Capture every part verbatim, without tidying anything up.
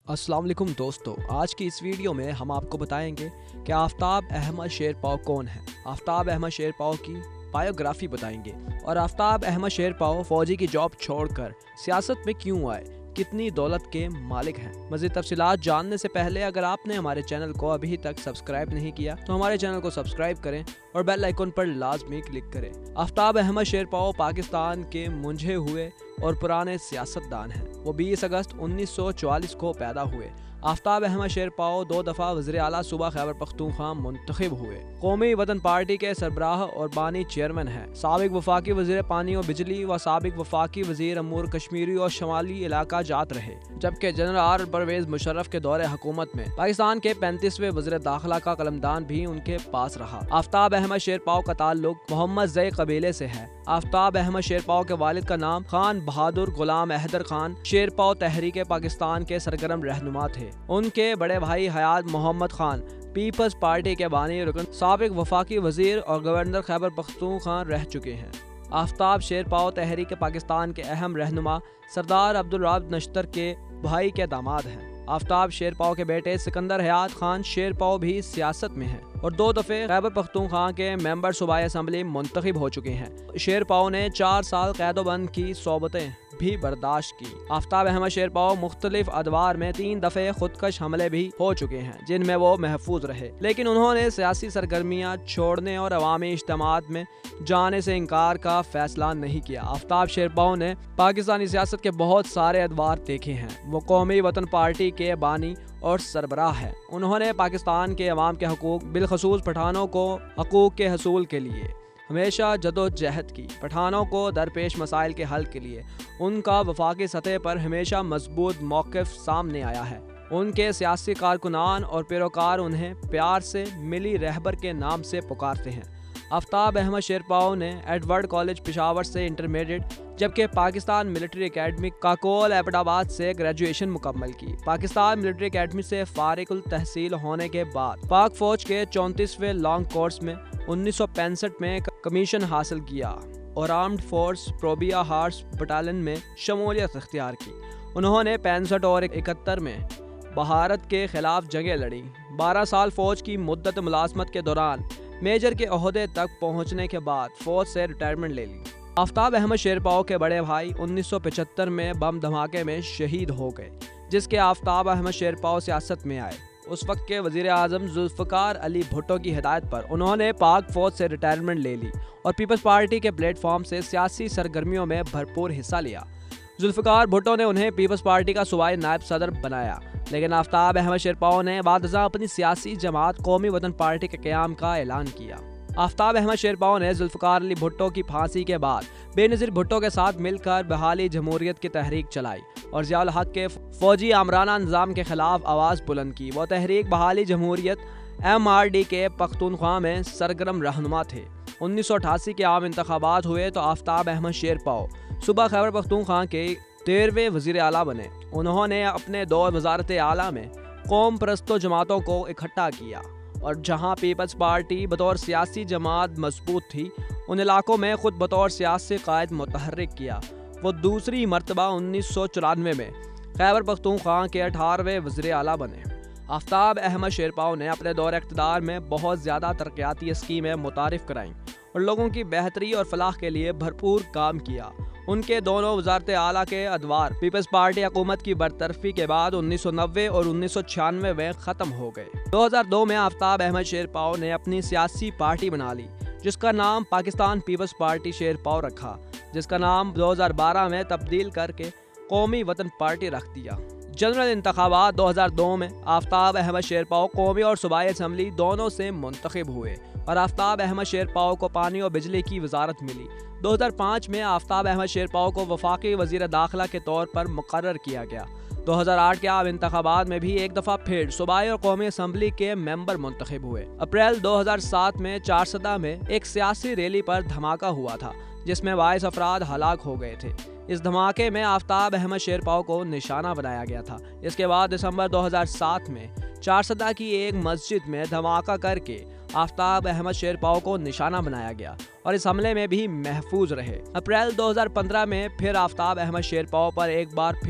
अस्सलाम वालेकुम दोस्तों, आज की इस वीडियो में हम आपको बताएंगे कि आफ्ताब अहमद शेरपाव कौन है। आफ्ताब अहमद शेरपाव की बायोग्राफी बताएंगे और आफ्ताब अहमद शेरपाव फौजी की जॉब छोड़कर सियासत में क्यों आए, कितनी दौलत के मालिक हैं। मज़ीद तफसीलात जानने से पहले अगर आपने हमारे चैनल को अभी तक सब्सक्राइब नहीं किया तो हमारे चैनल को सब्सक्राइब करें और बेल आइकन पर लाजमी क्लिक करें। आफ्ताब अहमद शेरपाव पाकिस्तान के मुंझे हुए और पुराने सियासतदान हैं। वो बीस अगस्त उन्नीस सौ चौवालीस को पैदा हुए। आफ्ताब अहमद शेरपाव दो दफ़ा वज़ीर आला सूबा खैबर पख्तूनख्वा मुंतखब हुए। कौमी वतन पार्टी के सरबराह और बानी चेयरमैन हैं। साबिक वफाकी वज़ीर पानी और बिजली व साबिक वफाकी वज़ीर अमूर कश्मीरी और शमाली इलाका जात रहे, जबकि जनरल परवेज़ मुशर्रफ के दौरे हुकूमत में पाकिस्तान के पैंतीसवें वज़ीर दाखिला का कलमदान भी उनके पास रहा। आफ्ताब अहमद शेरपाव का ताल्लुक मोहम्मद ज़ई कबीले से है। आफ्ताब अहमद शेरपाव के वालिद का नाम खान बहादुर गुलाम हैदर खान शेरपाव तहरीक पाकिस्तान के सरगर्म रहनुमा थे। उनके बड़े भाई हयात मोहम्मद खान पीपल्स पार्टी के बानी रुकन, साबिक वफाकी वजीर और गवर्नर खैबर पख्तूनख्वा रह चुके हैं। आफ्ताब शेरपाव तहरीक पाकिस्तान के अहम रहनुमा सरदार अब्दुल रब नश्तर के भाई के दामाद हैं। आफ्ताब शेरपाव के बेटे सिकंदर हयात खान शेरपाव भी सियासत में हैं और दो दफ़े खैबर पख्तूनख्वा के मेंबर सूबाई असम्बली मुंतखब हो चुके हैं। शेरपाव ने चार साल कैदोबंद की सोबतें भी बर्दाश्त की। आफ्ताब अहमद शेरपाव मुख्तलिफ अदवार में तीन दफ़े खुदकश हमले भी हो चुके हैं, जिनमें वो महफूज रहे, लेकिन उन्होंने सियासी सरगर्मियाँ छोड़ने और अवामी इज्तिमात में जाने से इनकार का फैसला नहीं किया। आफ्ताब शेरपाव ने पाकिस्तानी सियासत के बहुत सारे अदवार देखे हैं। वो कौमी वतन पार्टी के बानी और सरबराह है। उन्होंने पाकिस्तान के अवाम के हकूक, बिलखसूस पठानों को हकूक के हसूल के लिए हमेशा जदोजहद की। पठानों को दरपेश मसाइल के हल के लिए उनका वफाकी सतह पर हमेशा मजबूत मौक़िफ़ सामने आया है। उनके सियासी कारकुनान और पैरोकार उन्हें प्यार से मिली रहबर के नाम से पुकारते हैं। आफ्ताब अहमद शेरपाव ने एडवर्ड कॉलेज पेशावर से इंटरमीडिएट, जबकि पाकिस्तान मिलिट्री एकेडमी काकोल एबटाबाद से ग्रेजुएशन मुकम्मल की। पाकिस्तान मिलिट्री एकेडमी से फारिकुल तहसील होने के बाद पाक फौज के चौंतीसवें लॉन्ग कोर्स में उन्नीस सौ पैंसठ में कमीशन हासिल किया और armed force Probyn's horse battalion में शमूलियत इख्तियार की। उन्होंने पैंसठ और इकहत्तर में भारत के खिलाफ जंगें लड़ी। बारह साल फौज की मुद्दत मुलाजमत के दौरान मेजर के ओहदे तक पहुंचने के बाद फौज से रिटायरमेंट ले ली। आफ्ताब अहमद शेरपाव के बड़े भाई उन्नीस सौ पचहत्तर में बम धमाके में शहीद हो गए, जिसके आफ्ताब अहमद शेरपाव सियासत में आए। उस वक्त के वज़ीर आज़म जुल्फ़िकार अली भुट्टो की हिदायत पर उन्होंने पाक फौज से रिटायरमेंट ले ली और पीपल्स पार्टी के प्लेटफॉर्म से सियासी सरगर्मियों में भरपूर हिस्सा लिया। जुल्फ़िकार भुट्टो ने उन्हें पीपल्स पार्टी का सूबाई नायब सदर बनाया, लेकिन आफ्ताब अहमद शेरपाव ने बादशाह अपनी सियासी जमात कौमी वतन पार्टी के क़याम का ऐलान किया। आफ्ताब अहमद शेरपाव ने जुल्फ़िकार अली भुट्टो की फांसी के बाद बेनज़ीर भुट्टो के साथ मिलकर बहाली जमहूरियत की तहरीक चलाई और ज़ियाउल हक़ के फौजी आमराना निज़ाम के खिलाफ आवाज़ बुलंद की। वो तहरीक बहाली जमहूरियत एम आर डी के पख्तूनख्वा में सरगर्म रहनुमा थे। उन्नीस सौ अठासी के आम इंतखाबात हुए तो आफ्ताब अहमद शेरपाव सूबा खैबर पख्तूनख्वा के तेरहवें वज़ीर आला बने। उन्होंने अपने दौर वज़ारत आला में कौम परस्तों जमातों को इकट्ठा किया और जहां पीपल्स पार्टी बतौर सियासी जमात मजबूत थी, उन इलाकों में खुद बतौर सियासी कायद मुतहर्रिक किया। वो दूसरी मरतबा उन्नीस सौ चौरानवे में खैबर पख्तूनख्वा के अठारहवें वज़ीर आला बने। आफ्ताब अहमद शेरपाव ने अपने दौर इक़्तिदार में बहुत ज़्यादा तरक्याती स्कीमें मुतारिफ़ कराईं और लोगों की बेहतरी और फलाह के लिए भरपूर काम किया। उनके दोनों वज़ारत आला के अदवार पीपल्स पार्टी हुकूमत की बरतरफी के बाद उन्नीस सौ नब्बे और उन्नीस सौ छियानवे में ख़त्म हो गए। दो हज़ार दो में आफ्ताब अहमद शेरपाव ने अपनी सियासी पार्टी बना ली, जिसका नाम पाकिस्तान पीपल्स पार्टी शेरपाव रखा, जिसका नाम दो हज़ार बारह में तब्दील करके कौमी वतन पार्टी रख दिया। जनरल इंतखाबात दो हज़ार दो में आफ्ताब अहमद शेरपाव कौमी और सूबाई असम्बली दोनों से मुंतखब हुए और आफ्ताब अहमद शेरपाव को पानी और बिजली की वजारत मिली। दो हज़ार पाँच में आफ्ताब अहमद शेरपाव को वफाकी वज़ीर दाखिला के तौर पर मुकर्रर किया गया। दो हज़ार आठ के आम इंतखाबात में भी एक दफ़ा फिर सूबाई और कौमी असम्बली के मेंबर मुंतखब हुए। अप्रैल दो हज़ार सात में चारसदा में एक सियासी रैली पर धमाका हुआ था, जिसमें बाईस अफराद हलाक हो गए थे। इस धमाके में आफ्ताब अहमद शेरपाव को निशाना बनाया गया था। इसके बाद दिसंबर दो हज़ार सात में चारसदा की एक मस्जिद में धमाका करके आफ्ताब अहमद शेरपाव को निशाना बनाया गया और इस हमले में भी महफूज रहे। अप्रैल दो हज़ार पंद्रह में फिर आफ्ताब अहमद शेरपाव पर एक बार फिर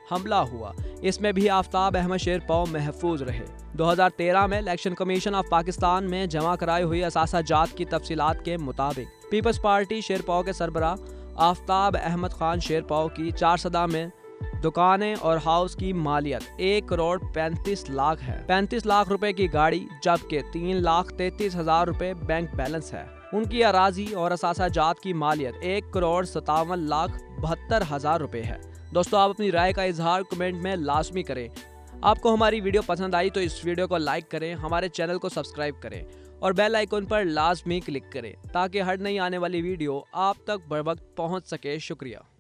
हमला हुआ। इसमें भी आफ्ताब अहमद शेरपाव महफूज रहे। दो हज़ार तेरह में इलेक्शन कमीशन ऑफ पाकिस्तान में जमा कराई हुई असासाजात की तफसीलात के मुताबिक पीपल्स पार्टी शेरपाव के सरबराह आफ्ताब अहमद खान शेरपाव की चार सदा में दुकानें और हाउस की मालियत एक करोड़ पैंतीस लाख है। पैंतीस लाख रुपए की गाड़ी जबकि तीन लाख तैतीस हजार रुपए बैंक बैलेंस है। उनकी अराजी और असासाजात की मालियत एक करोड़ सतावन लाख बहत्तर हजार रुपए है। दोस्तों, आप अपनी राय का इजहार कमेंट में लाजमी करें। आपको हमारी वीडियो पसंद आई तो इस वीडियो को लाइक करें, हमारे चैनल को सब्सक्राइब करें और बेल आइकन पर लाजमी क्लिक करें ताकि हर नई आने वाली वीडियो आप तक बर वक्त पहुंच सके। शुक्रिया।